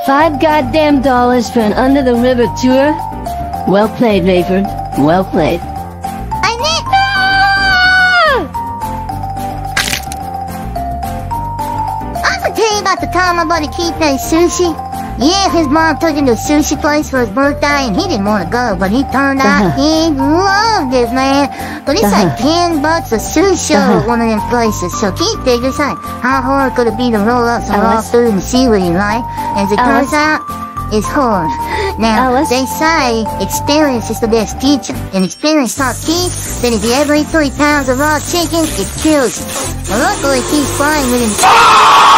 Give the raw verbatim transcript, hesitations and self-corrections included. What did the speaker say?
Five goddamn dollars for an under-the-river tour? Well played, Rayford. Well played. I need... I could tell you about the time my buddy Keith ate sushi. Yeah, his mom took him to a sushi place for his birthday, and he didn't want to go, but he turned out Uh-huh. he loved it, man. But it's Uh-huh. like ten bucks a sushi Uh-huh. at one of them places. So Keith figures, like, how hard could it be to roll up some raw Alice? food and see what you like? As it Alice? turns out, it's hard. Now, Alice? they say experience is the best teacher, and experience taught Keith that if you ever eat three pounds of raw chicken, it kills you. Well, luckily, Keith's flying with him.